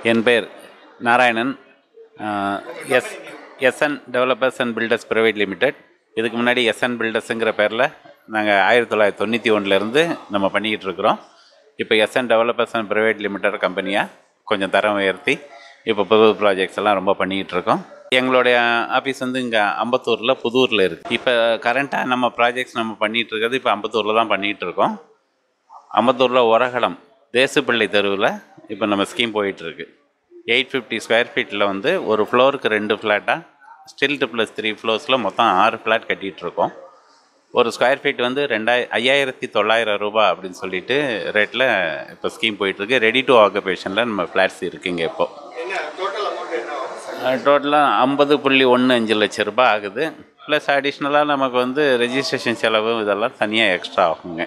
என் பேர் Narayanan. S SN developers and builders private limited. இதுக்கு முன்னாடி எஸ்என் பில்டர்ஸுங்கிற பேரில் நாங்கள் 1991 நம்ம பண்ணிக்கிட்டு இருக்கிறோம். இப்போ SN developers and private limited கம்பெனியாக கொஞ்சம் தரம் உயர்த்தி இப்போ புது ப்ராஜெக்ட்ஸ் எல்லாம் ரொம்ப பண்ணிக்கிட்டு இருக்கோம். எங்களுடைய ஆஃபீஸ் இங்கே அம்பத்தூரில் புதூரில் இருக்குது. இப்போ கரண்ட்டாக நம்ம ப்ராஜெக்ட்ஸ் நம்ம பண்ணிகிட்டு இருக்கிறது இப்போ அம்பத்தூரில் தான் பண்ணிகிட்டு இருக்கோம். அம்பத்தூரில் ஒரகடம் தேசுப்பிள்ளை தெருவில் இப்போ நம்ம ஸ்கீம் போயிட்டுருக்கு. 850 ஸ்கொயர் ஃபீட்டில் ஒரு ஃப்ளோருக்கு 2 ஃப்ளாட்டாக ஸ்டில்ட்டு ப்ளஸ் 3 ஃப்ளோர்ஸில் மொத்தம் 6 ஃப்ளாட் கட்டிகிட்ருக்கோம். ஒரு ஸ்கொயர் ஃபீட் 5,900 ரூபா அப்படின்னு சொல்லிட்டு ரேட்டில் இப்போ ஸ்கீம் போயிட்டுருக்கு. ரெடி டு ஆக்குபேஷனில் நம்ம ஃப்ளாட்ஸ் இருக்குங்க. இப்போது டோட்டலாக 50.15 லட்சம் ரூபா ஆகுது. ப்ளஸ் அடிஷ்னலாக நமக்கு ரெஜிஸ்ட்ரேஷன் செலவு இதெல்லாம் தனியாக எக்ஸ்ட்ரா ஆகுங்க.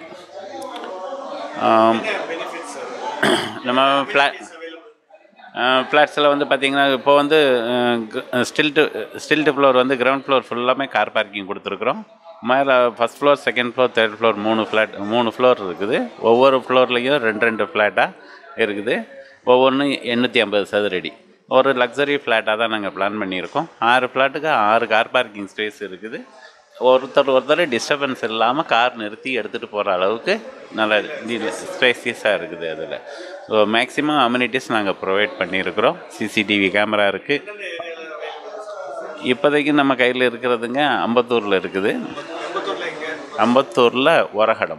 நம்ம ஃப்ளாட்ஸில் பார்த்திங்கன்னா இப்போ ஸ்டில்ட்டு ஃப்ளோர் கிரவுண்ட் ஃப்ளோர் ஃபுல்லாமே கார் பார்க்கிங் கொடுத்துருக்குறோம். மேலே first floor, second floor, third floor 3 floor இருக்குது. ஒவ்வொரு ஃப்ளோர்லேயும் 2 ஃப்ளாட்டாக இருக்குது. ஒவ்வொன்றும் 850 சதுரடி. ஒரு லக்ஸரி ஃப்ளாட்டாக தான் நாங்கள் பிளான் பண்ணியிருக்கோம். 6 ஃப்ளாட்டுக்கு 6 கார் பார்க்கிங் ஸ்பேஸ் இருக்குது. ஒருத்தர் டிஸ்டர்பன்ஸ் இல்லாமல் கார் நிறுத்தி எடுத்துகிட்டு போகிற அளவுக்கு நல்ல ஸ்பேசியஸாக இருக்குது. அதில் ஸோ மேக்ஸிமம் அம்யூனிட்டிஸ் நாங்கள் ப்ரொவைட் பண்ணியிருக்கிறோம். சிசிடிவி கேமரா இருக்குது. இப்போதைக்கு நம்ம கையில் இருக்கிறதுங்க அம்பத்தூரில் இருக்குது. அம்பத்தூரில் ஒரகடம்.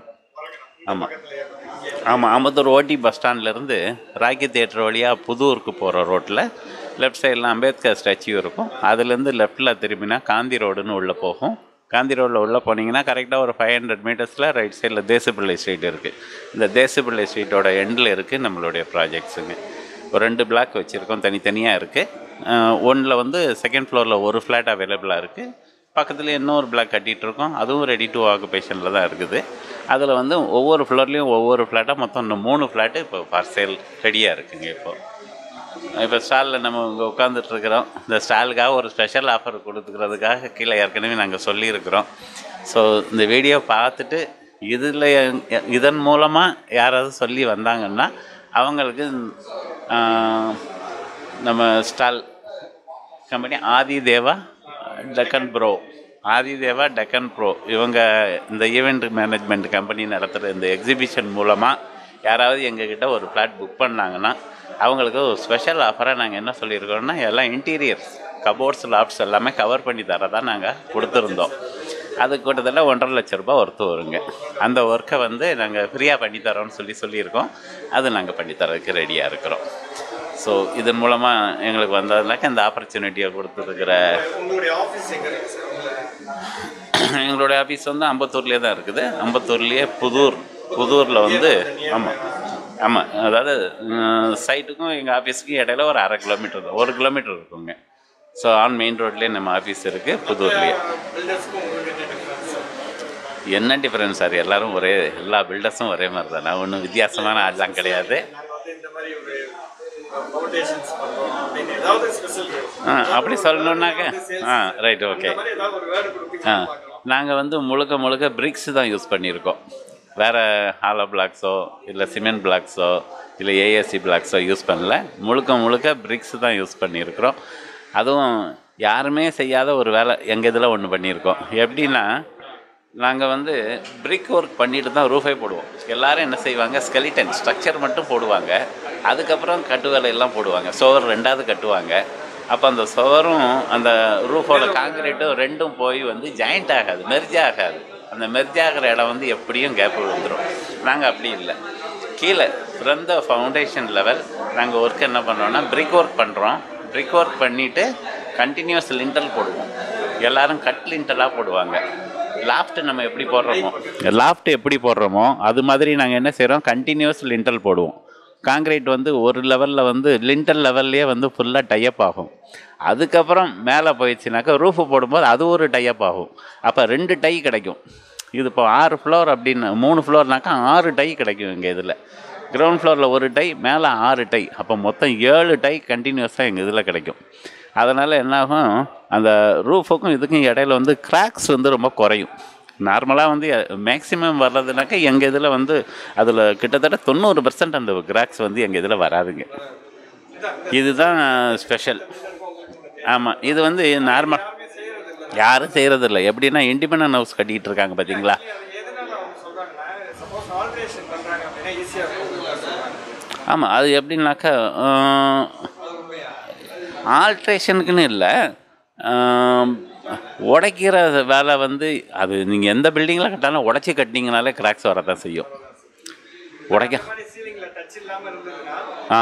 ஆமாம், அம்பத்தூர் ஓடி பஸ் ஸ்டாண்ட்லேருந்து ராக்கி தியேட்டர் வழியாக புதூருக்கு போகிற ரோட்டில் லெஃப்ட் சைடில் அம்பேத்கர் ஸ்டாச்சு இருக்கும். அதுலேருந்து லெஃப்டில் திரும்பினா காந்தி ரோடுன்னு உள்ளே போகும். காந்தி ரோடில் உள்ளே போனீங்கன்னா கரெக்டாக ஒரு 500 மீட்டர்ஸில் ரைட் சைடில் தேசுப்பிள்ளை ஸ்ட்ரீட் இருக்குது. இந்த தேசுப்பிள்ளை ஸ்ட்ரீட்டோட எண்டில் இருக்குது நம்மளுடைய ப்ராஜெக்ட்ஸுங்க. ஒரு 2 பிளாக் வச்சுருக்கோம், தனித்தனியாக இருக்குது. ஒன்றில் செகண்ட் ஃப்ளோரில் ஒரு ஃப்ளாட் அவைலபிளாக இருக்குது. பக்கத்தில் இன்னொரு பிளாக் கட்டிகிட்ருக்கோம். அதுவும் ரெடி டு ஆக்குபேஷனில் தான் இருக்குது. அதில் ஒவ்வொரு ஃப்ளோர்லேயும் ஒவ்வொரு ஃப்ளாட்டாக மொத்தம் 3 ஃப்ளாட்டு இப்போ ஃபார் சேல் ரெடியாக இருக்குங்க. இப்போ ஸ்டாலில் நம்ம இங்கே உட்காந்துட்ருக்குறோம். இந்த ஸ்டாலுக்காக ஒரு ஸ்பெஷல் ஆஃபர் கொடுத்துக்கிறதுக்காக கீழே ஏற்கனவே நாங்கள் சொல்லியிருக்கிறோம். ஸோ இந்த வீடியோ பார்த்துட்டு இதன் மூலமாக யாராவது சொல்லி வந்தாங்கன்னா அவங்களுக்கு நம்ம stall company Adhideva Deccan pro இவங்க இந்த ஈவெண்ட் மேனேஜ்மெண்ட் கம்பெனி நடத்துகிற இந்த எக்ஸிபிஷன் மூலமாக யாராவது எங்ககிட்ட ஒரு ஃப்ளாட் புக் பண்ணாங்கன்னா அவங்களுக்கு ஒரு ஸ்பெஷல் ஆஃபராக நாங்கள் என்ன சொல்லியிருக்கோம்னா, எல்லாம் இன்டீரியர்ஸ், கபோர்ட்ஸ், லாப்ட்ஸ் எல்லாமே கவர் பண்ணி தரதான் நாங்கள் கொடுத்துருந்தோம். அது கிட்டத்தட்ட 1.5 லட்ச ரூபா ஒர்த்து வருங்க. அந்த ஒர்க்கை நாங்கள் ஃப்ரீயாக பண்ணித்தரோன்னு சொல்லியிருக்கோம். அது நாங்கள் பண்ணித்தரதுக்கு ரெடியாக இருக்கிறோம். ஸோ இதன் மூலமாக எங்களுக்கு வந்ததுனாக்க இந்த ஆப்பர்ச்சுனிட்டியை கொடுத்துருக்கிற எங்களுடைய ஆஃபீஸ் அம்பத்தூர்லேயே தான் இருக்குது. அம்பத்தூர்லேயே புதூரில் ஆமாம், அதாவது சைட்டுக்கும் எங்கள் ஆஃபீஸுக்கும் இடையில ஒரு 1/2 கிலோமீட்டர் தான், 1 கிலோமீட்டர் இருக்குங்க. ஸோ ஆன் மெயின் ரோட்லேயே நம்ம ஆஃபீஸ் இருக்குது புதூர்லேயே. என்ன டிஃப்ரென்ஸ் சார்? எல்லோரும் எல்லா பில்டர்ஸும் ஒரே மாதிரி தான். நான் ஒன்றும் வித்தியாசமான ஆள்லாம் கிடையாது. அப்படி சொல்லணுன்னாக்க ரைட், ஓகே. நாங்கள் முழுக்க பிரிக்ஸ் தான் யூஸ் பண்ணியிருக்கோம். வேறு ஹாலோ பிளாக்ஸோ இல்லை சிமெண்ட் பிளாக்ஸோ இல்லை ஏஎஸ்சி பிளாக்ஸோ யூஸ் பண்ணல. முழுக்க பிரிக்ஸ் தான் யூஸ் பண்ணியிருக்கிறோம். அதுவும் யாருமே செய்யாத ஒரு வேலை எங்கள் இதில் ஒன்று பண்ணியிருக்கோம். எப்படின்னா, நாங்கள் பிரிக் ஒர்க் பண்ணிட்டு தான் ரூஃபே போடுவோம். எல்லோரும் என்ன செய்வாங்க, ஸ்கெலிட்டன் ஸ்ட்ரக்சர் மட்டும் போடுவாங்க. அதுக்கப்புறம் கட்டு வேலையெல்லாம் போடுவாங்க. சுவர் 2வது கட்டுவாங்க. அப்போ அந்த சுவரும் அந்த ரூஃபோட காங்கிரீட்டும் 2ம் போய் ஜாயிண்ட் ஆகாது, மெர்ஜ் ஆகாது. அந்த மெர்ஜ் ஆகிற இடம் எப்படியும் கேப் விழுந்துடும். நாங்கள் அப்படி இல்லை. கீழே ஃப்ரம் த ஃபவுண்டேஷன் லெவல் நாங்கள் ஒர்க் என்ன பண்ணுறோன்னா, பிரிக் ஒர்க் பண்ணுறோம். பிரிக் ஒர்க் பண்ணிவிட்டு கண்டினியூஸ் லிண்டல் போடுவோம். எல்லோரும் கட் லிண்டலாக போடுவாங்க. லாஃப்ட் நம்ம எப்படி போடுறோமோ அது மாதிரி நாங்கள் என்ன செய்கிறோம், கண்டினியூஸ் லிண்டல் போடுவோம். காங்கிரீட் ஒரு லெவலில் லிண்டல் லெவல்லையே ஃபுல்லாக டைப் ஆகும். அதுக்கப்புறம் மேலே போயிடுச்சுனாக்கா ரூஃபு போடும்போது அது ஒரு டைப் ஆகும். அப்போ 2 டை கிடைக்கும். இது இப்போ 6 ஃப்ளோர் அப்படின்னு 3 ஃப்ளோர்னாக்கா 6 டை கிடைக்கும். எங்கள் இதில் கிரவுண்ட் ஃப்ளோரில் 1 டை, மேலே 6 டை. அப்போ மொத்தம் 7 டை கண்டினியூஸாக எங்கள் இதில் கிடைக்கும். அதனால் என்னாகும், அந்த ரூஃபுக்கும் இதுக்கும் இடையில கிராக்ஸ் ரொம்ப குறையும். நார்மலாக மேக்ஸிமம் வர்றதுனாக்கா எங்கள் இதில் அதில் கிட்டத்தட்ட 90% அந்த கிராக்ஸ் எங்கள் இதில் வராதுங்க. இதுதான் ஸ்பெஷல். ஆமாம், இது வந்து நார்மல் யாரும் செய்கிறதில்ல. எப்படின்னா இண்டிபெண்டன்ட் ஹவுஸ் கட்டிக்கிட்டு இருக்காங்க பார்த்தீங்களா. ஆமாம், அது எப்படின்னாக்கா ஆல்ட்ரேஷனுக்குன்னு இல்லை, உடைக்கிற வேலை வந்து அது நீங்கள் எந்த பில்டிங்கில் கட்டாலும் உடச்சி கட்டினீங்கனாலே கிராக்ஸ் வரதான் செய்யும். உடைக்க ஆ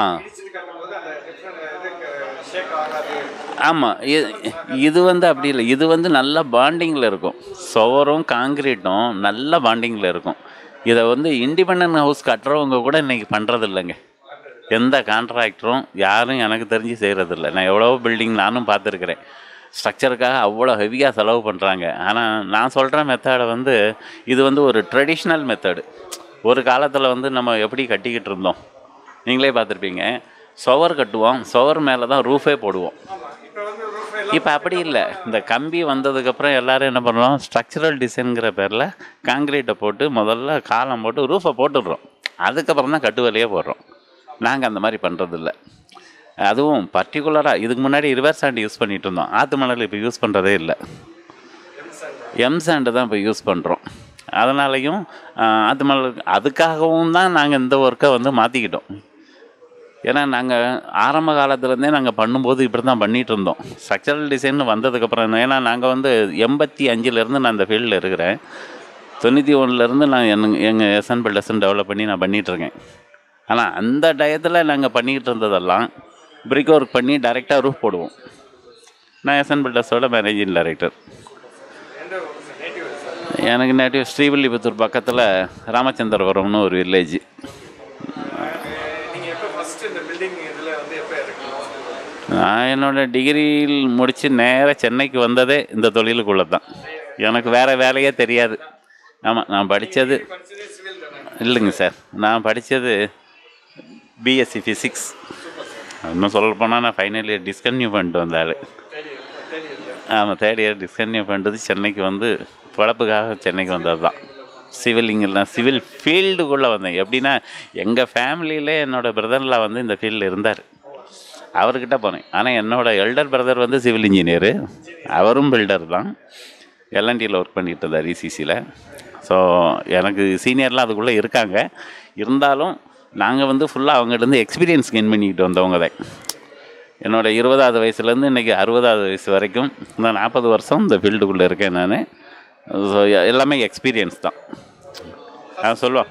ஆமாம், இது வந்து அப்படி இல்லை. இது வந்து நல்ல பாண்டிங்கில் இருக்கும். சுவரும் காங்கிரீட்டும் நல்ல பாண்டிங்கில் இருக்கும். இதை வந்து இண்டிபெண்டன்ட் ஹவுஸ் கட்டுறவங்க கூட இன்றைக்கி பண்ணுறது இல்லைங்க. எந்த கான்ட்ராக்டரும் யாரும் எனக்கு தெரிஞ்சு செய்கிறதில்ல. நான் எவ்வளோ பில்டிங் நானும் பார்த்துருக்குறேன். ஸ்ட்ரக்சருக்காக அவ்வளோ ஹெவியாக செலவு பண்ணுறாங்க. ஆனால் நான் சொல்கிற மெத்தடை வந்து இது வந்து ஒரு ட்ரெடிஷ்னல் மெத்தடு. ஒரு காலத்தில் வந்து நம்ம எப்படி கட்டிக்கிட்டு இருந்தோம் நீங்களே பார்த்துருப்பீங்க. சுவர் கட்டுவோம், சுவர் மேலே தான் ரூஃபே போடுவோம். இப்போ அப்படி இல்லை. இந்த கம்பி வந்ததுக்கப்புறம் எல்லோரும் என்ன பண்ணுறோம், ஸ்ட்ரக்சரல் டிசைனுங்கிற பேரில் காங்கிரீட்டை போட்டு முதல்ல காலம் போட்டு ரூஃபை போட்டுடுறோம். அதுக்கப்புறம் தான் கட்டு வேலையே போடுறோம். நாங்கள் அந்த மாதிரி பண்ணுறதில்ல. அதுவும் பர்டிகுலராக இதுக்கு முன்னாடி ரிவர்ஸ் சாண்ட் யூஸ் பண்ணிகிட்டு இருந்தோம். ஆற்று மணல் இப்போ யூஸ் பண்ணுறதே இல்லை. எம் சாண்டு தான் இப்போ யூஸ் பண்ணுறோம். அதனாலையும் ஆற்று மணல் அதுக்காகவும் தான் நாங்கள் இந்த ஒர்க்கை வந்து மாற்றிக்கிட்டோம். ஏன்னா நாங்கள் ஆரம்ப காலத்துலேருந்தே நாங்கள் பண்ணும்போது இப்படி தான் பண்ணிகிட்டு இருந்தோம். ஸ்ட்ரக்சரல் டிசைன் வந்ததுக்கப்புறம், ஏன்னா நாங்கள் வந்து 85 நான் இந்த ஃபீல்டில் இருக்கிறேன். 91 நான் எங்கள் எஸ்என் பில்டர்ஸ்ன்னு டெவலப் பண்ணி நான் பண்ணிகிட்ருக்கேன். ஆனால் அந்த டயத்தில் நாங்கள் பண்ணிக்கிட்டு இருந்ததெல்லாம் பிரிக் ஒர்க் பண்ணி டைரெக்டாக ரூஃப் போடுவோம். நான் எஸ்என் பில்டர்ஸோட மேனேஜிங் டைரக்டர். எனக்கு நேட்டிவ் ஸ்ரீவில்லிபுத்தூர் பக்கத்தில் ராமச்சந்திரபுரம்னு ஒரு வில்லேஜ். நான் என்னோடய டிகிரியில் முடித்து நேராக சென்னைக்கு வந்ததே இந்த தொழிலுக்குள்ளே தான். எனக்கு வேறு வேலையே தெரியாது. ஆமாம், நான் படித்தது இல்லைங்க சார், நான் படித்தது பிஎஸ்சி ஃபிசிக்ஸ். இன்னும் சொல்லப்போனால் நான் ஃபைனல் இயர் டிஸ்கன்யூ பண்ணிட்டு வந்தாள். ஆமாம், தேர்ட் இயர் டிஸ்கன்யூ பண்ணுறது சென்னைக்கு வந்து பழப்புக்காக சென்னைக்கு வந்தது தான். சிவில் ஃபீல்டுக்குள்ளே வந்தேன். எப்படின்னா எங்கள் ஃபேமிலியிலே என்னோடய பிரதர்லாம் வந்து இந்த ஃபீல்டில் இருந்தார். அவர்கிட்ட போனேன். ஆனால் என்னோடய எல்டர் பிரதர் வந்து சிவில் இன்ஜினியரு, அவரும் பில்டர் தான். எல்என்டியில் ஒர்க் பண்ணிகிட்டு இருந்தார் இசிசியில். ஸோ எனக்கு சீனியர்லாம் அதுக்குள்ளே இருக்காங்க. இருந்தாலும் நாங்கள் வந்து ஃபுல்லாக அவங்ககிட்ட எக்ஸ்பீரியன்ஸ் கெயின் பண்ணிக்கிட்டு வந்தவங்க தான். என்னோடய 20வது வயசுலேருந்து இன்றைக்கி 60வது வயசு வரைக்கும் நான் 40 வருஷம் இந்த ஃபீல்டுக்குள்ளே இருக்கேன் நான். ஸோ எல்லாமே எக்ஸ்பீரியன்ஸ் தான். நான் சொல்லுவேன்,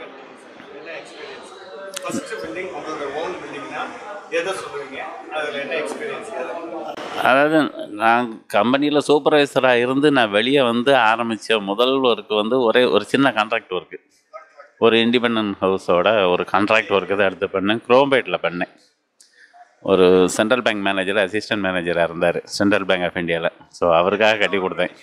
அதாவது நான் கம்பெனியில் சூப்பர்வைசராக இருந்து நான் வெளியே வந்து ஆரம்பித்த முதல் ஒர்க்கு வந்து ஒரு சின்ன கான்ட்ராக்ட் ஒர்க்கு. ஒரு இண்டிபெண்டன்ட் ஹவுஸோட ஒரு கான்ட்ராக்ட் ஒர்க்கு தான் எடுத்து பண்ணேன். குரோம்பேட்டில் பண்ணேன். ஒரு சென்ட்ரல் பேங்க் மேனேஜர், அசிஸ்டன்ட் மேனேஜராக இருந்தார் சென்ட்ரல் பேங்க் ஆஃப் இந்தியாவில். ஸோ அவருக்காக கட்டி கொடுத்தேன்.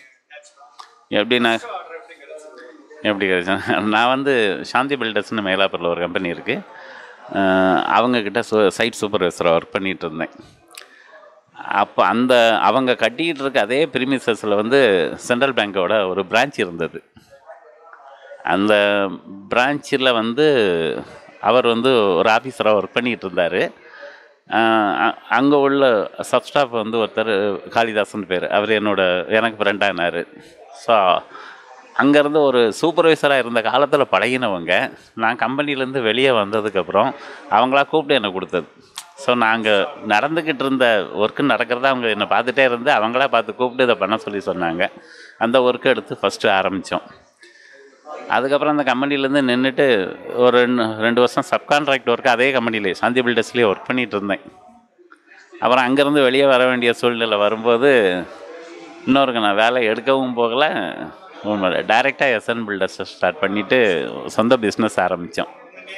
எப்படி கிடைச்சேன், நான் வந்து சாந்தி பில்டர்ஸ்னு மயிலாப்பூரில் ஒரு கம்பெனி இருக்குது, அவங்கக்கிட்ட சைட் சூப்பர்வைசராக ஒர்க் பண்ணிகிட்டு இருந்தேன். அப்போ அவங்க கட்டிக்கிட்டு இருக்க அதே ப்ரீமிசஸில் வந்து சென்ட்ரல் பேங்க்கோட ஒரு பிரான்ச் இருந்தது. அந்த பிரான்ச்சில் வந்து அவர் வந்து ஒரு ஆஃபீஸராக ஒர்க் பண்ணிக்கிட்டு இருந்தார். அங்கே உள்ள சப்ஸ்டாஃப் வந்து ஒருத்தர் காளிதாசன் பேர், அவர் எனக்கு ஃப்ரெண்டானார். ஸோ அங்கேருந்து ஒரு சூப்பர்வைசராக இருந்த காலத்தில் பழகினவங்க. நான் கம்பெனிலேருந்து வெளியே வந்ததுக்கப்புறம் அவங்களா கூப்பிட்டு என்னை கொடுத்தது. ஸோ நாங்கள் நடந்துக்கிட்டு இருந்த ஒர்க்கு நடக்கிறத அவங்க என்னை பார்த்துட்டே இருந்து அவங்களா பார்த்து கூப்பிட்டு இதை பண்ண சொல்லி சொன்னாங்க. அந்த ஒர்க்கை எடுத்து ஃபஸ்ட்டு ஆரம்பித்தோம். அதுக்கப்புறம் அந்த கம்பெனிலேருந்து நின்றுட்டு ஒரு 2 வருஷம் சப்கான்ட்ராக்ட் ஒர்க்கு அதே கம்பெனிலே சாந்தி பில்டர்ஸ்லேயே ஒர்க் பண்ணிகிட்டு இருந்தேன். அப்புறம் அங்கேருந்து வெளியே வர வேண்டிய சூழ்நிலை வரும்போது இன்னொருக்கு நான் வேலை எடுக்கவும் போகலை, டைரெக்டாக எஸ்என் பில்டர்ஸை ஸ்டார்ட் பண்ணிவிட்டு சொந்த பிஸ்னஸ் ஆரம்பித்தோம்.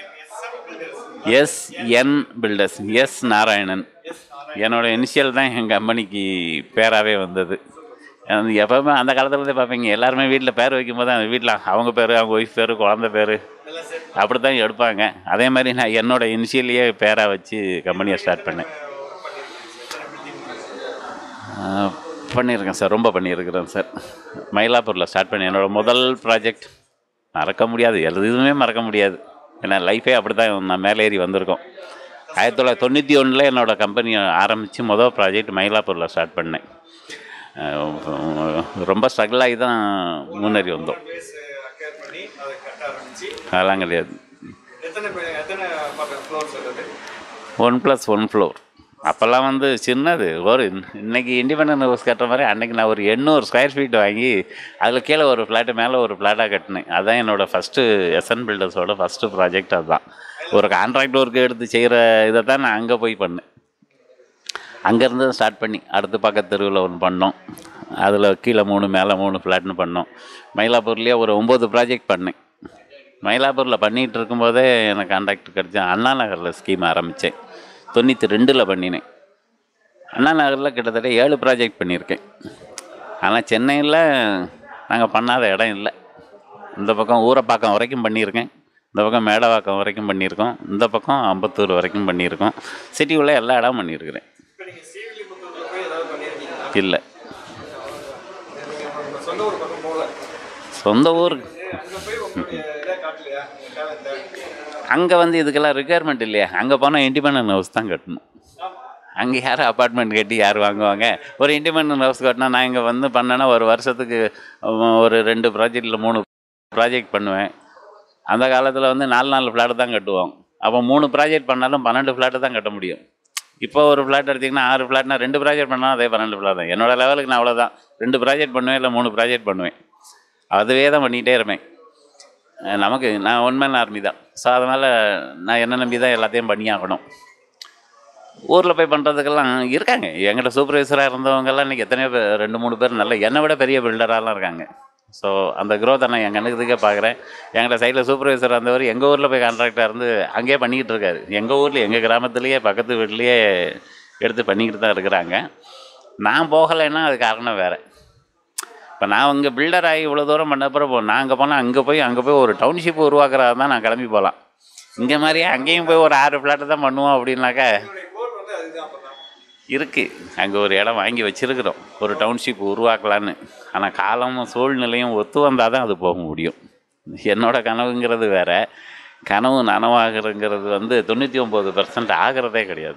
SN builders, S Narayanan. என்னோடய இனிஷியல் தான் என் கம்பெனிக்கு பேராகவே வந்தது. எப்போவுமே அந்த காலத்துலேருந்தே பார்ப்பீங்க, எல்லாருமே வீட்டில் பேர் வைக்கும்போது அந்த வீட்டில் அவங்க பேர், அவங்க ஒய்ஃப் பேர், குழந்த பேர் அப்படி தான் எடுப்பாங்க. அதே மாதிரி நான் என்னோடய இனிஷியலையே பேராக வச்சு கம்பெனியை ஸ்டார்ட் பண்ணியிருக்கேன் சார். ரொம்ப பண்ணியிருக்கிறேன் சார். மயிலாப்பூரில் ஸ்டார்ட் பண்ணி என்னோடய முதல் ப்ராஜெக்ட் மறக்க முடியாது, எதுவுமே மறக்க முடியாது. ஏன்னா லைஃபே அப்படி தான் நான் மேலே ஏறி வந்திருக்கோம். 1991 என்னோடய கம்பெனி ஆரம்பித்து மொதல் ப்ராஜெக்ட் மயிலாப்பூரில் ஸ்டார்ட் பண்ணேன். ரொம்ப ஸ்ட்ரகிள் ஆகி தான் முன்னேறி வந்தோம். அதெல்லாம் கிடையாது. 1+1 ஃப்ளோர். அப்போல்லாம் வந்து சின்னது ஒரு இன்றைக்கி இண்டிபெண்டன்ட் ஹவுஸ் கட்டுற மாதிரி அன்றைக்கி நான் ஒரு 800 ஸ்கொயர் ஃபீட் வாங்கி அதில் கீழே ஒரு ஃப்ளாட்டு மேலே ஒரு ஃப்ளாட்டாக கட்டினேன். அதுதான் என்னோடய ஃபஸ்ட்டு எஸ்என் பில்டர்ஸோட ஃபஸ்ட்டு ப்ராஜெக்ட். அதுதான் ஒரு கான்ட்ராக்ட் ஒர்க்கு எடுத்து செய்கிற இதை தான் நான் அங்கே போய் பண்ணேன். அங்கேருந்து ஸ்டார்ட் பண்ணி அடுத்து பக்கத்து தெருவில் ஒன்று பண்ணோம். அதில் கீழே 3 மேலே 3 ஃப்ளாட்னு பண்ணோம். மயிலாப்பூர்லேயே ஒரு 9 ப்ராஜெக்ட் பண்ணேன். மயிலாப்பூரில் பண்ணிகிட்டு இருக்கும்போதே எனக்கு கான்ட்ராக்ட் கிடச்சேன். அண்ணா நகரில் ஸ்கீம் ஆரம்பித்தேன். 92 பண்ணினேன். அண்ணா நகரில் கிட்டத்தட்ட 7 ப்ராஜெக்ட் பண்ணியிருக்கேன். ஆனால் சென்னையில் நாங்கள் பண்ணாத இடம் இல்லை. இந்த பக்கம் ஊரப்பாக்கம் வரைக்கும் பண்ணியிருக்கேன், இந்த பக்கம் மேடவாக்கம் வரைக்கும் பண்ணியிருக்கோம், இந்த பக்கம் அம்பத்தூர் வரைக்கும் பண்ணியிருக்கோம். சிட்டிக்குள்ளே எல்லா இடம் பண்ணியிருக்கிறேன். இல்லை, சொந்த ஊர் அங்கே வந்து இதுக்கெல்லாம் ரிக்குயர்மெண்ட் இல்லையா. அங்கே போனால் இண்டிபெண்டன்ட் ஹவுஸ் தான் கட்டணும். அங்கே யார் அப்பார்ட்மெண்ட் கட்டி யார் வாங்குவாங்க? ஒரு இண்டிபெண்டன்ட் ஹவுஸ் கட்டினா நான் இங்கே வந்து பண்ணேன்னா ஒரு வருஷத்துக்கு ஒரு 2 ப்ராஜெக்ட் இல்லை 3 ப்ராஜெக்ட் பண்ணுவேன். அந்த காலத்தில் வந்து 4 ஃப்ளாட்டு தான் கட்டுவோம். அப்போ 3 ப்ராஜெக்ட் பண்ணாலும் 12 ஃப்ளாட்டு தான் கட்ட முடியும். இப்போ ஒரு ஃப்ளாட் எடுத்திங்கன்னா 6 ஃப்ளாட்னா 2 ப்ராஜெக்ட் பண்ணால் அதே 12 ஃப்ளாட் தான். என்னோடய லெவலுக்கு நான் அவ்வளோதான், 2 ப்ராஜெக்ட் பண்ணுவேன் இல்லை 3 ப்ராஜெக்ட் பண்ணுவேன். அதுவே தான் பண்ணிகிட்டே இருப்பேன். நமக்கு நான் ஒன் மேன் ஆர்மி தான். ஸோ அதனால் நான் என்ன நம்பி தான் எல்லாத்தையும் பண்ணியாகணும். ஊரில் போய் பண்ணுறதுக்கெல்லாம் இருக்காங்க. என்கிட்ட சூப்பர்வைசராக இருந்தவங்கெல்லாம் இன்றைக்கி எத்தனையோ பேர், 2-3 பேர் நல்ல என்னை விட பெரிய பில்டராலாம் இருக்காங்க. ஸோ அந்த க்ரோத்தை நான் என் கண்ணுக்குதுக்கே பார்க்குறேன். என்கிட்ட சைடில் சூப்பர்வைசராக இருந்தவர் எங்கள் ஊரில் போய் கான்ட்ராக்டாக இருந்து அங்கேயே பண்ணிக்கிட்டு இருக்காரு. எங்கள் ஊரில் எங்கள் கிராமத்துலேயே பக்கத்து வீட்லேயே எடுத்து பண்ணிக்கிட்டு தான் இருக்கிறாங்க. நான் போகலைன்னா அது காரணம் வேறு. இப்போ நான் அங்கே பில்டர் ஆகி இவ்வளோ தூரம் பண்ணப்போ நான் அங்கே போனால் அங்கே போய் ஒரு டவுன்ஷிப் உருவாக்குறதா தான் நான் கிளம்பி போகலாம். இங்கே மாதிரியே அங்கேயும் போய் ஒரு 6 ஃப்ளாட்டு தான் பண்ணுவோம் அப்படின்னாக்கா இருக்குது. அங்கே ஒரு இடம் வாங்கி வச்சுருக்குறோம், ஒரு டவுன்ஷிப் உருவாக்கலான்னு. ஆனால் காலமும் சூழ்நிலையும் ஒத்து வந்தால் தான் அது போக முடியும். என்னோடய கனவுங்கிறது வேறு, கனவு நனவாகிறங்கிறது வந்து 99% ஆகிறதே கிடையாது.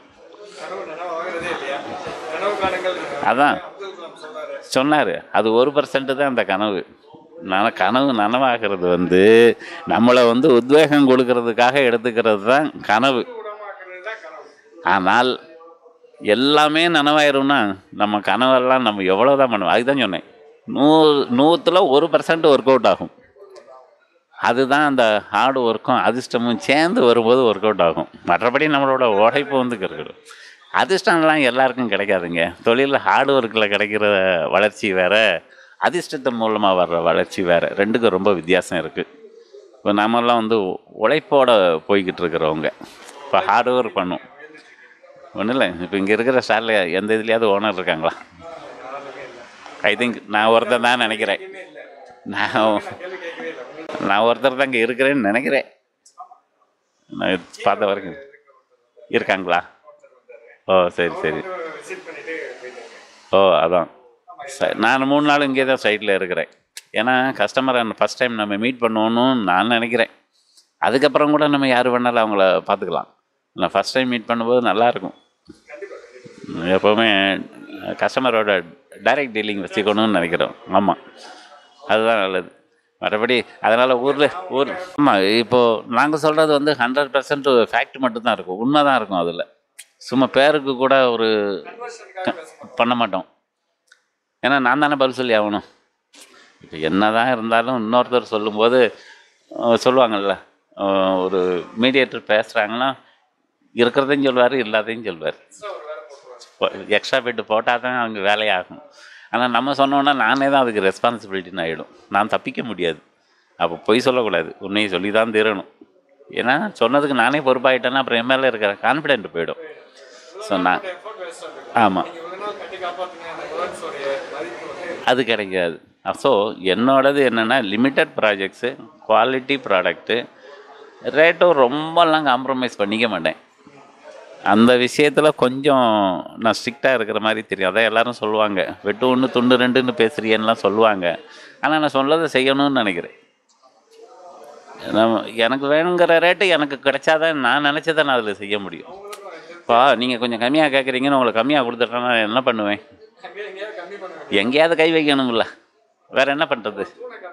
அதான் சொன்னார், அது 1% தான் அந்த கனவு. கனவு நனவாகிறது வந்து நம்மளை வந்து உத்வேகம் கொடுக்கறதுக்காக எடுத்துக்கிறது தான் கனவு. ஆனால் எல்லாமே நனவாயிரும்னா நம்ம கனவெல்லாம் நம்ம எவ்வளோ தான் பண்ணுவோம். அதுதான் சொன்னேன், 100ல் 1% ஒர்க் அவுட் ஆகும். அதுதான் அந்த ஹார்டு ஒர்க்கும் அதிர்ஷ்டமும் சேர்ந்து வரும்போது ஒர்க் அவுட் ஆகும். மற்றபடி நம்மளோட உழைப்பு வந்து கிடைக்கணும். அதிர்ஷ்டம்லாம் எல்லாருக்கும் கிடைக்காதுங்க. தொழிலில் ஹார்டு ஒர்க்கில் கிடைக்கிற வளர்ச்சி வேறு, அதிர்ஷ்டத்தின் மூலமாக வர்ற வளர்ச்சி வேறு. ரெண்டுக்கும் ரொம்ப வித்தியாசம் இருக்குது. இப்போ நம்மெல்லாம் வந்து உழைப்போடு போய்கிட்டு இருக்கிறவங்க. இப்போ ஹார்டு ஒர்க் பண்ணும் ஒன்றும் இல்லை. இப்போ இங்கே இருக்கிற ஸ்டாரில் எந்த இதுலேயாவது ஓனர் இருக்காங்களா? ஐ திங்க் நான் ஒருத்தர் தான் நினைக்கிறேன். நான் ஒருத்தர் தான் இங்கே இருக்கிறேன்னு நினைக்கிறேன். நான் பார்த்த வரைக்கும் இருக்காங்களா? ஓ சரி சரி. ஓ அதான் நான் 3 நாள் இங்கே தான் சைட்டில் இருக்கிறேன். ஏன்னா கஸ்டமரை ஃபஸ்ட் டைம் நம்ம மீட் பண்ணணும்னு நான் நினைக்கிறேன். அதுக்கப்புறம் கூட நம்ம யார் வேணாலும் அவங்கள பார்த்துக்கலாம். நான் ஃபஸ்ட் டைம் மீட் பண்ணும்போது நல்லாயிருக்கும். எப்போவுமே கஸ்டமரோட டைரக்ட் டீலிங் வச்சுக்கணும்னு நினைக்கிறோம். ஆமாம், அதுதான் நல்லது. மற்றபடி அதனால் ஆமாம். இப்போது நாங்கள் சொல்கிறது வந்து 100% ஃபேக்ட் மட்டும்தான் இருக்கும், உண்மை தான் இருக்கும். அதில் சும்மா பேருக்கு கூட ஒரு பண்ண மாட்டோம். ஏன்னா நான் தானே பதில் சொல்லி ஆகணும். இப்போ என்ன தான் இருந்தாலும் இன்னொருத்தர் சொல்லும்போது சொல்லுவாங்கள்ல, ஒரு மீடியேட்டர் பேசுகிறாங்கன்னா இருக்கிறதையும் சொல்வார், இல்லாதையும் சொல்வார். எக்ஸ்ட்ரா பெட்டு போட்டால் தான் அவங்க வேலையாகும். ஆனால் நம்ம சொன்னோன்னா நானே தான் அதுக்கு ரெஸ்பான்சிபிலிட்டின்னு ஆகிடும். நான் தப்பிக்க முடியாது. அப்போ பொய் சொல்லக்கூடாது, உன்னையும் சொல்லி தான் தீரணும். ஏன்னா சொன்னதுக்கு நானே பொறுப்பாகிட்டேன்னா அப்புறம் என் மேலே இருக்கிற கான்ஃபிடென்ட் போயிடும். ஸோ நான் ஆமாம், அது கிடைக்காது. ஸோ என்னோடது என்னென்னா லிமிட்டட் ப்ராஜெக்ட்ஸு, குவாலிட்டி ப்ராடக்ட்டு, ரேட்டும் ரொம்பலாம் காம்ப்ரமைஸ் பண்ணிக்க மாட்டேன். அந்த விஷயத்தில் கொஞ்சம் நான் ஸ்ட்ரிக்டாக இருக்கிற மாதிரி தெரியும். அதான் எல்லோரும் சொல்லுவாங்க, வெட்டு 1 துண்டு 2ன்னு பேசுறியன்னுலாம் சொல்லுவாங்க. ஆனால் நான் சொல்லதை செய்யணும்னு நினைக்கிறேன். எனக்கு வேணுங்கிற ரேட்டு எனக்கு கிடைச்சாதான் நான் நினச்சதை நான் அதில் செய்ய முடியும். இப்போ நீங்கள் கொஞ்சம் கம்மியாக கேட்குறீங்கன்னு உங்களுக்கு கம்மியாக கொடுத்துட்டேன்னா நான் என்ன பண்ணுவேன்? எங்கேயாவது கை வைக்கணுங்கள, வேறு என்ன பண்ணுறது?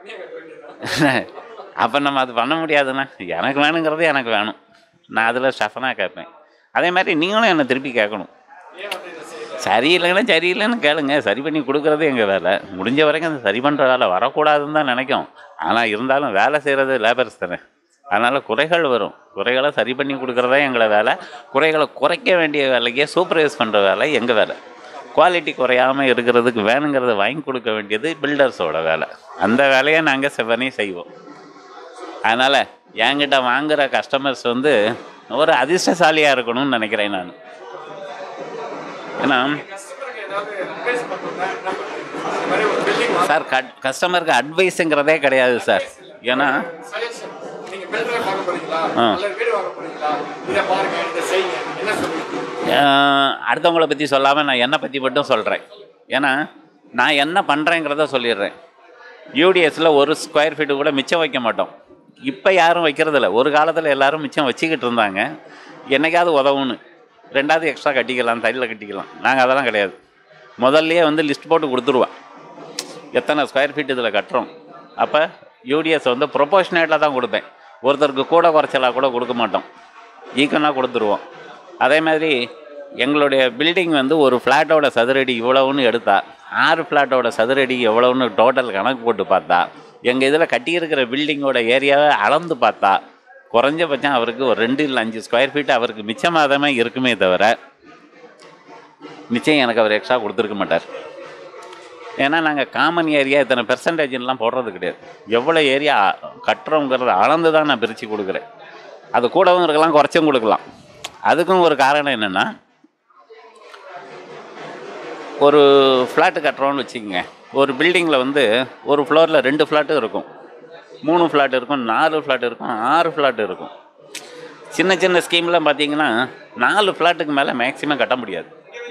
அப்போ நம்ம அது பண்ண முடியாதுண்ணா. எனக்கு வேணுங்கிறது எனக்கு வேணும், நான் அதில் ஸ்டஃபனாக கேட்பேன். அதே மாதிரி நீங்களும் என்னை திருப்பி கேட்கணும். சரியில்லைன்னா சரியில்லைன்னு கேளுங்க, சரி பண்ணி கொடுக்குறது எங்கள் வேலை. முடிஞ்ச வரைக்கும் அந்த சரி பண்ணுற வேலை வரக்கூடாதுன்னு தான் நினைக்கும். ஆனால் இருந்தாலும் வேலை செய்கிறது லேபர்ஸ் தானே, அதனால் குறைகள் வரும். குறைகளை சரி பண்ணி கொடுக்குறதா எங்களை வேலை. குறைகளை குறைக்க வேண்டிய வேலைக்கே சூப்பர்வைஸ் பண்ணுற வேலை எங்கள் வேலை. குவாலிட்டி குறையாமல் இருக்கிறதுக்கு வேணுங்கிறத வாங்கி கொடுக்க வேண்டியது பில்டர்ஸோட வேலை. அந்த வேலையை நாங்கள் செவ்வனே செய்வோம். அதனால் என்கிட்ட வாங்குகிற கஸ்டமர்ஸ் வந்து ஒரு அதிர்ஷ்டசாலியாக இருக்கணும்னு நினைக்கிறேன் நான். ஏன்னா சார் கஸ்டமருக்கு அட்வைஸுங்கிறதே கிடையாது சார். ஏன்னா அடுத்தவங்களை பற்றி சொல்லாமல் நான் என்னை பற்றி மட்டும் சொல்கிறேன். ஏன்னா நான் என்ன பண்ணுறேங்கிறத சொல்லிடுறேன். யூடிஎஸில் ஒரு ஸ்கொயர் ஃபீட்டு கூட மிச்சம் வைக்க மாட்டோம். இப்போ யாரும் வைக்கிறதில்ல. ஒரு காலத்தில் எல்லோரும் மிச்சம் வச்சுக்கிட்டு இருந்தாங்க, என்னைக்காவது உதவுன்னு. ரெண்டாவது எக்ஸ்ட்ரா கட்டிக்கலாம், தள்ளியில் கட்டிக்கலாம். நாங்கள் அதெல்லாம் கிடையாது. முதல்லையே வந்து லிஸ்ட் போட்டு கொடுத்துருவோம் எத்தனை ஸ்கொயர் ஃபீட் இதில் கட்டுறோம். அப்போ யூடிஎஸ் வந்து ப்ரொபோஷனேட்டாக தான் கொடுப்பேன். ஒருத்தருக்கு கூட குறைச்சலாக கூட கொடுக்க மாட்டோம், ஈக்கனாக கொடுத்துருவோம். அதே மாதிரி எங்களுடைய பில்டிங் வந்து ஒரு ஃப்ளாட்டோட சதுரடி இவ்வளவுன்னு எடுத்தால் 6 ஃப்ளாட்டோட சதுரடி எவ்வளோன்னு டோட்டல் கணக்கு போட்டு பார்த்தா, எங்கள் இதில் கட்டியிருக்கிற பில்டிங்கோட ஏரியாவை அளந்து பார்த்தா குறைஞ்சபட்சம் அவருக்கு ஒரு 2 இல்லை 5 ஸ்கொயர் ஃபீட் அவருக்கு மிச்சமாகவே இருக்குமே தவிர நிச்சயம் எனக்கு அவர் எக்ஸ்ட்ரா கொடுத்துருக்க மாட்டார். ஏன்னா நாங்கள் காமன் ஏரியா இத்தனை பெர்சன்டேஜ்லாம் போடுறது கிடையாது. எவ்வளோ ஏரியா கட்டுறோங்கிறத அளந்து தான் நான் பிரித்து கொடுக்குறேன். அது கூடவும் இருக்கலாம், குறைச்சும் கொடுக்கலாம். அதுக்கும் ஒரு காரணம் என்னென்னா, ஒரு ஃப்ளாட்டு கட்டுறோன்னு வச்சுக்கோங்க. ஒரு பில்டிங்கில் வந்து ஒரு ஃப்ளோரில் 2 ஃப்ளாட்டும் இருக்கும், 3 ஃப்ளாட் இருக்கும், 4 ஃப்ளாட் இருக்கும், 6 ஃப்ளாட் இருக்கும். சின்ன சின்ன ஸ்கீம்லாம் பார்த்தீங்கன்னா 4 ஃப்ளாட்டுக்கு மேலே மேக்ஸிமம் கட்ட முடியாது.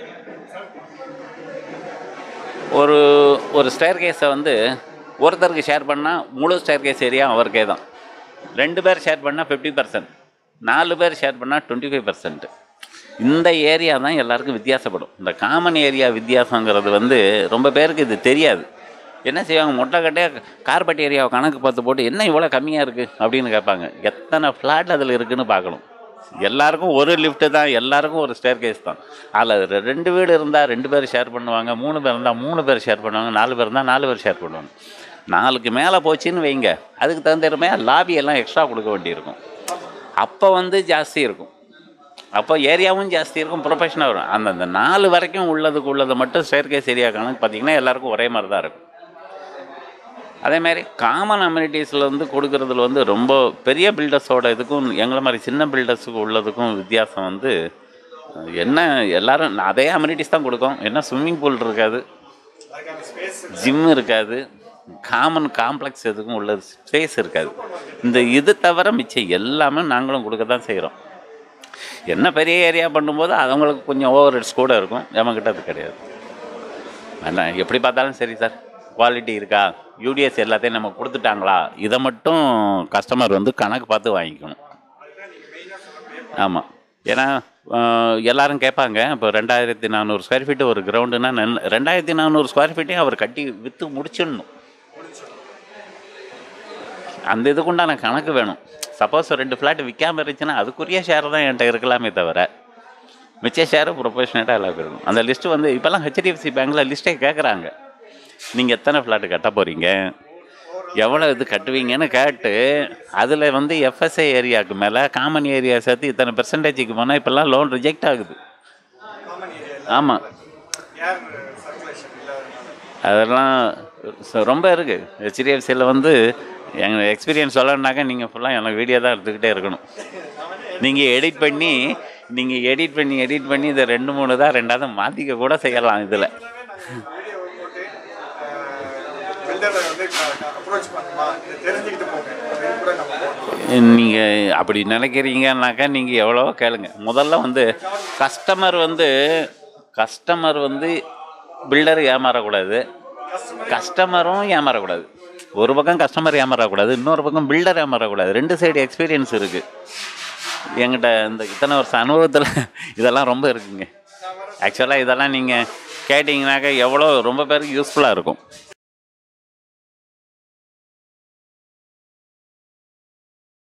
ஒரு ஸ்டேர் கேஸை வந்து ஒருத்தருக்கு ஷேர் பண்ணால் முழு ஸ்டேர் கேஸ் ஏரியா அவருக்கே தான். 2 பேர் ஷேர் பண்ணால் 50%, 4 பேர் ஷேர் பண்ணால் 25%. இந்த ஏரியா தான் எல்லாருக்கும் வித்தியாசப்படும். இந்த காமன் ஏரியா வித்தியாசங்கிறது வந்து ரொம்ப பேருக்கு இது தெரியாது. என்ன செய்வாங்க, மொட்டைக்கட்டையாக கார்பெட் ஏரியாவை கணக்கு பார்த்து போட்டு என்ன இவ்வளோ கம்மியாக இருக்குது அப்படின்னு கேட்பாங்க. எத்தனை ஃப்ளாட் அதில் இருக்குதுன்னு பார்க்கணும். எல்லாருக்கும் ஒரு லிஃப்ட்டு தான், எல்லாருக்கும் ஒரு ஸ்டேர் கேஸ் தான். அதில் 2 வீடு இருந்தால் 2 பேர் ஷேர் பண்ணுவாங்க, 3 பேர் இருந்தால் 3 பேர் ஷேர் பண்ணுவாங்க, 4 பேர் இருந்தால் 4 பேர் ஷேர் பண்ணுவாங்க. 4க்கு மேலே போச்சுன்னு வைங்க, அதுக்கு தகுந்த லாபியெல்லாம் எக்ஸ்ட்ரா கொடுக்க வேண்டியிருக்கும். அப்போ வந்து ஜாஸ்தி இருக்கும், அப்போ ஏரியாவும் ஜாஸ்தி இருக்கும், ப்ரொஃபஷனாக வரும். அந்த 4 வரைக்கும் உள்ளதை மட்டும் ஸ்டேர் கேஸ் ஏரியா கணக்கு பார்த்திங்கன்னா எல்லாருக்கும் ஒரே மாதிரி தான் இருக்கும். அதேமாதிரி காமன் அம்யூனிட்டிஸில் வந்து கொடுக்குறதுல வந்து ரொம்ப பெரிய பில்டர்ஸோட இதுக்கும் எங்களை மாதிரி சின்ன பில்டர்ஸுக்கு உள்ளதுக்கும் வித்தியாசம் வந்து என்ன, எல்லோரும் அதே அம்யூனிட்டிஸ் தான் கொடுக்கும். என்ன ஸ்விம்மிங் பூல் இருக்காது, ஜிம் இருக்காது, காமன் காம்ப்ளெக்ஸ் எதுக்கும் உள்ள ஸ்பேஸ் இருக்காது. இது தவிர மிச்சம் எல்லாமே நாங்களும் கொடுக்க தான் செய்கிறோம். என்ன பெரிய ஏரியா பண்ணும்போது அவங்களுக்கு கொஞ்சம் ஓவர் ஹெட்ஸ் கூட இருக்கும், நம்மக்கிட்ட அது கிடையாது. என்ன எப்படி பார்த்தாலும் சரி சார், குவாலிட்டி இருக்கா, யூடிஎஸ் எல்லாத்தையும் நம்ம கொடுத்துட்டாங்களா, இதை மட்டும் கஸ்டமர் வந்து கணக்கு பார்த்து வாங்கிக்கணும். ஆமாம், ஏன்னா எல்லோரும் கேட்பாங்க, இப்போ 2400 ஸ்கொயர் ஃபீட்டு ஒரு கிரவுண்டுன்னா 2400 ஸ்கொயர் ஃபீட்டையும் அவர் கட்டி விற்று முடிச்சிடணும். அந்த இதுக்குண்டான கணக்கு வேணும். சப்போஸ் 2 ஃப்ளாட் விற்காமல் இருந்துச்சுன்னா அதுக்குரிய ஷேர் தான் என்கிட்ட இருக்கலாமே தவிர மிச்ச ஷேரு ப்ரொபோஷனேட்டாக எல்லாம் இருக்கணும். அந்த லிஸ்ட்டு வந்து இப்போல்லாம் ஹெச்டிஎஃப்சி பேங்கில் லிஸ்ட்டே கேட்குறாங்க. நீங்கள் எத்தனை ஃப்ளாட்டு கட்ட போகிறீங்க, எவ்வளோ இது கட்டுவீங்கன்னு கேட்டு அதில் வந்து எஃப்எஸ்ஐ ஏரியாவுக்கு மேலே காமன் ஏரியா சேர்த்து இத்தனை பெர்சன்டேஜுக்கு போனால் இப்போல்லாம் லோன் ரிஜெக்ட் ஆகுது. ஆமாம், அதெல்லாம் ரொம்ப இருக்குது. ஹெச்டிஎஃப்சியில் வந்து எங்கள் எக்ஸ்பீரியன்ஸ் சொல்லணுன்னாக்கா நீங்கள் ஃபுல்லாக எனக்கு வீடியோ தான் எடுத்துக்கிட்டே இருக்கணும். நீங்கள் எடிட் பண்ணி இதை 2-3 தான் ரெண்டாவது மாற்றிக்க கூட செய்யலாம். இதில் நீங்கள் அப்படி நினைக்கிறீங்கன்னாக்கா நீங்கள் எவ்வளவோ கேளுங்க. முதல்ல வந்து கஸ்டமர் வந்து பில்டர் ஏமாறக்கூடாது, கஸ்டமரும் ஏமாறக்கூடாது. ஒரு பக்கம் கஸ்டமர் ஏமாறக்கூடாது, இன்னொரு பக்கம் பில்டர் ஏமாறக்கூடாது. 2 சைடு எக்ஸ்பீரியன்ஸ் இருக்குது. என்கிட்ட இந்த இத்தனை வருஷம் அனுபவத்தில் இதெல்லாம் ரொம்ப இருக்குங்க. ஆக்சுவலாக இதெல்லாம் நீங்கள் கேட்டிங்கனாக்கா எவ்வளோ ரொம்ப பேருக்கு யூஸ்ஃபுல்லாக இருக்கும்.